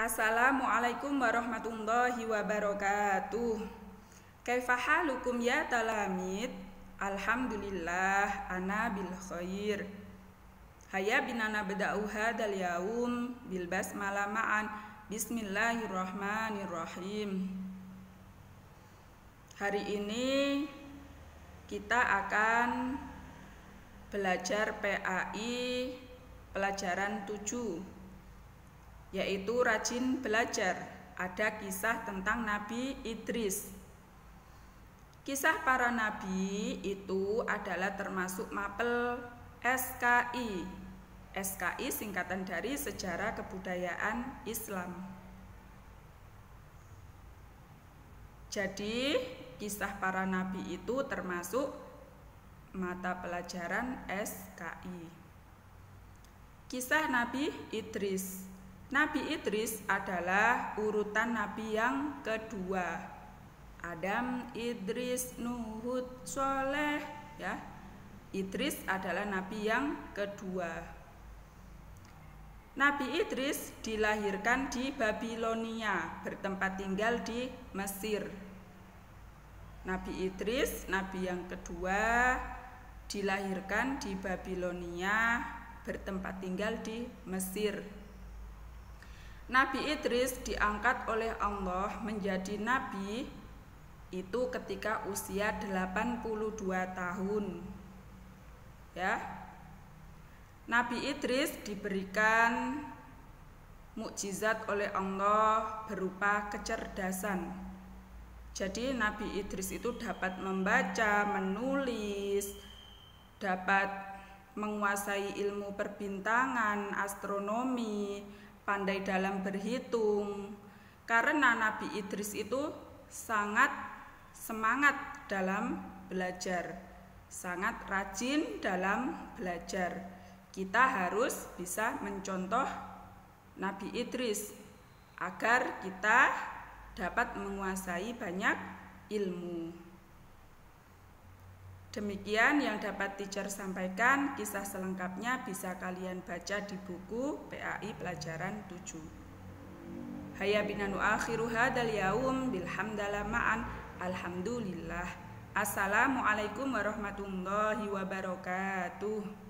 Assalamualaikum warahmatullahi wabarakatuh. Kaifa halukum ya talamid? Alhamdulillah ana bil khair. Hayya binana bada'u hadal yaum bil basmalah ma'an. Bismillahirrahmanirrahim. Hari ini kita akan belajar PAI pelajaran 7, yaitu rajin belajar. Ada kisah tentang Nabi Idris. Kisah para nabi itu adalah termasuk mapel SKI. SKI singkatan dari Sejarah Kebudayaan Islam. Jadi kisah para nabi itu termasuk mata pelajaran SKI. Kisah Nabi Idris. Nabi Idris adalah urutan nabi yang kedua. Adam, Idris, Nuh, Hud, Sholeh, ya. Idris adalah nabi yang kedua. Nabi Idris dilahirkan di Babilonia, bertempat tinggal di Mesir. Nabi Idris, nabi yang kedua, dilahirkan di Babilonia, bertempat tinggal di Mesir. Nabi Idris diangkat oleh Allah menjadi nabi itu ketika usia 82 tahun. Ya. Nabi Idris diberikan mukjizat oleh Allah berupa kecerdasan. Jadi Nabi Idris itu dapat membaca, menulis, dapat menguasai ilmu perbintangan, astronomi, pandai dalam berhitung. Karena Nabi Idris itu sangat semangat dalam belajar, sangat rajin dalam belajar. Kita harus bisa mencontoh Nabi Idris agar kita dapat menguasai banyak ilmu. Demikian yang dapat teacher sampaikan. Kisah selengkapnya bisa kalian baca di buku PAI pelajaran 7. Hayya bina nu'akhiru hadal yaum bilhamdalah ma'an. Alhamdulillah. Assalamualaikum warahmatullahi wabarakatuh.